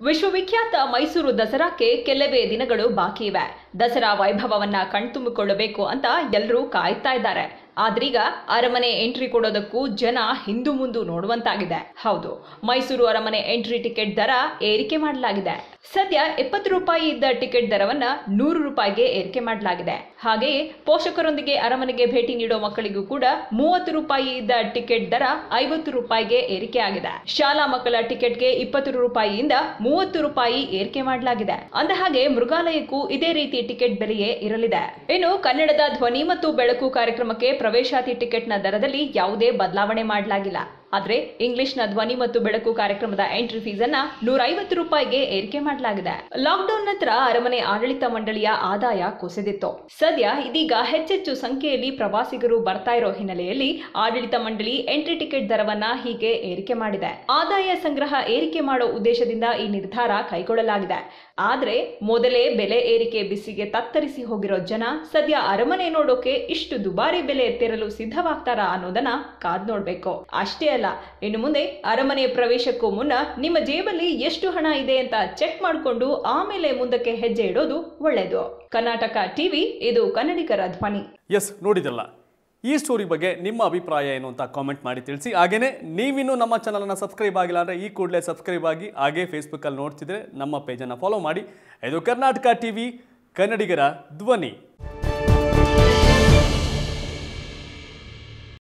ವಿಶ್ವವಿಖ್ಯಾತ ಮೈಸೂರು ದಸರಾಕ್ಕೆ ಕೆಲವೇ ದಿನಗಳು ಬಾಕಿ ಇವೆ. ದಸರಾ ವೈಭವವನ್ನ ಕಣ್ತುಂಬಿಕೊಳ್ಳಬೇಕು ಅಂತ ಎಲ್ಲರೂ ಕಾಯ್ತಾ ಇದ್ದಾರೆ. ಆದ್ರೀಗ ಅರಮನೆ ಎಂಟ್ರಿ ಕೊಡೋದಕ್ಕೂ ಜನ ಹಿಂದು ಮುಂದು ನೋಡುವಂತಾಗಿದೆ. ಹೌದು, ಮೈಸೂರು ಅರಮನೆ ಎಂಟ್ರಿ ಟಿಕೆಟ್ ದರ ಏರಿಕೆ ಮಾಡಲಾಗಿದೆ. ಸದ್ಯ 70 ರೂಪಾಯಿ ಇದ್ದ ಟಿಕೆಟ್ ದರವನ್ನ 100 ರೂಪಾಯಿಗೆ ಏರಿಕೆ ಮಾಡಲಾಗಿದೆ. ಹಾಗೆಯೇ ಪೋಷಕರೊಂದಿಗೆ ಅರಮನೆಗೆ ಭೇಟಿ ನೀಡೋ ಮಕ್ಕಳಿಗೂ ಕೂಡ 30 ರೂಪಾಯಿ ಇದ್ದ ಟಿಕೆಟ್ ದರ 50 ರೂಪಾಯಿಗೆ ಏರಿಕೆ ಆಗಿದೆ. ಶಾಲಾ ಮಕ್ಕಳ ಟಿಕೆಟ್ಗೆ 20 ರೂಪಾಯಿಯಿಂದ 30 ರೂಪಾಯಿ ಏರಿಕೆ ಮಾಡಲಾಗಿದೆ. ಅಂದಹಾಗೆ ಮೃಗಾಲಯಕ್ಕೂ ಇದೇ ರೀತಿ ಟಿಕೆಟ್ ಬೆಲೆಯೇ ಇರಲಿದೆ. ಇನ್ನು ಕನ್ನಡದ ಧ್ವನಿ ಮತ್ತು ಬೆಳಕು ಕಾರ್ಯಕ್ರಮಕ್ಕೆ ಪ್ರವೇಶಾತಿ ಟಿಕೆಟ್ನ ದರದಲ್ಲಿ ಯಾವುದೇ ಬದಲಾವಣೆ ಮಾಡಲಾಗಿಲ್ಲ. ಆದ್ರೆ ಇಂಗ್ಲಿಷ್ನ ಧ್ವನಿ ಮತ್ತು ಬೆಳಕು ಕಾರ್ಯಕ್ರಮದ ಎಂಟ್ರಿ ಫೀಸ್ ಅನ್ನ 150 ರೂಪಾಯಿಗೆ ಏರಿಕೆ ಮಾಡಲಾಗಿದೆ. ಲಾಕ್ಡೌನ್ ನಂತರ ಅರಮನೆ ಆಡಳಿತ ಮಂಡಳಿಯ ಆದಾಯ ಕುಸಿದಿತ್ತು. ಸದ್ಯ ಇದೀಗ ಹೆಚ್ಚೆಚ್ಚು ಸಂಖ್ಯೆಯಲ್ಲಿ ಪ್ರವಾಸಿಗರು ಬರ್ತಾ ಇರೋ ಹಿನ್ನೆಲೆಯಲ್ಲಿ ಆಡಳಿತ ಮಂಡಳಿ ಎಂಟ್ರಿ ಟಿಕೆಟ್ ದರವನ್ನ ಹೀಗೆ ಏರಿಕೆ ಮಾಡಿದೆ. ಆದಾಯ ಸಂಗ್ರಹ ಏರಿಕೆ ಮಾಡೋ ಉದ್ದೇಶದಿಂದ ಈ ನಿರ್ಧಾರ ಕೈಗೊಳ್ಳಲಾಗಿದೆ. ಆದ್ರೆ ಮೊದಲೇ ಬೆಲೆ ಏರಿಕೆ ಬಿಸಿಗೆ ತತ್ತರಿಸಿ ಹೋಗಿರೋ ಜನ ಸದ್ಯ ಅರಮನೆ ನೋಡೋಕೆ ಇಷ್ಟು ದುಬಾರಿ ಬೆಲೆ ತೆರಲು ಸಿದ್ಧವಾಗ್ತಾರಾ ಅನ್ನೋದನ್ನ ಕಾದ್ ನೋಡ್ಬೇಕು. ಅಷ್ಟೇ ಅಲ್ಲ, ಇನ್ನು ಮುಂದೆ ಅರಮನೆ ಪ್ರವೇಶಕ್ಕೂ ಮುನ್ನ ನಿಮ್ಮ ಜೇಬಲ್ಲಿ ಎಷ್ಟು ಹಣ ಇದೆ ಅಂತ ಚೆಕ್ ಮಾಡಿಕೊಂಡು ಆಮೇಲೆ ಮುಂದಕ್ಕೆ ಹೆಜ್ಜೆ ಇಡೋದು ಒಳ್ಳೆಯದು. ಕರ್ನಾಟಕ ಟಿವಿ, ಇದು ಕನ್ನಡಿಗರ ಧ್ವನಿ. ಎಸ್, ನೋಡಿದಲ್ಲ, ಈ ಸ್ಟೋರಿ ಬಗ್ಗೆ ನಿಮ್ಮ ಅಭಿಪ್ರಾಯ ಏನು ಅಂತ ಕಾಮೆಂಟ್ ಮಾಡಿ ತಿಳಿಸಿ. ಹಾಗೇನೇ ನೀವಿನ್ನೂ ನಮ್ಮ ಚಾನಲನ್ನು ಸಬ್ಸ್ಕ್ರೈಬ್ ಆಗಿಲ್ಲ ಅಂದರೆ ಈ ಕೂಡಲೇ ಸಬ್ಸ್ಕ್ರೈಬ್ ಆಗಿ, ಹಾಗೇ ಫೇಸ್ಬುಕ್ಕಲ್ಲಿ ನೋಡ್ತಿದ್ರೆ ನಮ್ಮ ಪೇಜನ್ನು ಫಾಲೋ ಮಾಡಿ. ಇದು ಕರ್ನಾಟಕ ಟಿವಿ, ಕನ್ನಡಿಗರ ಧ್ವನಿ.